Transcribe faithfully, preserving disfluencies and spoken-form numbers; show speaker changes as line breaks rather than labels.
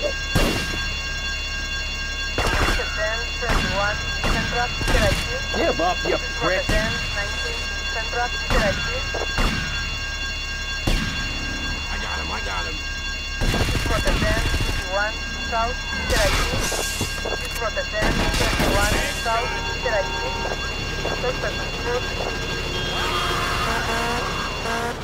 Give up, you prick!
I got him, I got him.
one South, interactive. Rotterdam, twenty-one South, interactive. Suspect approved.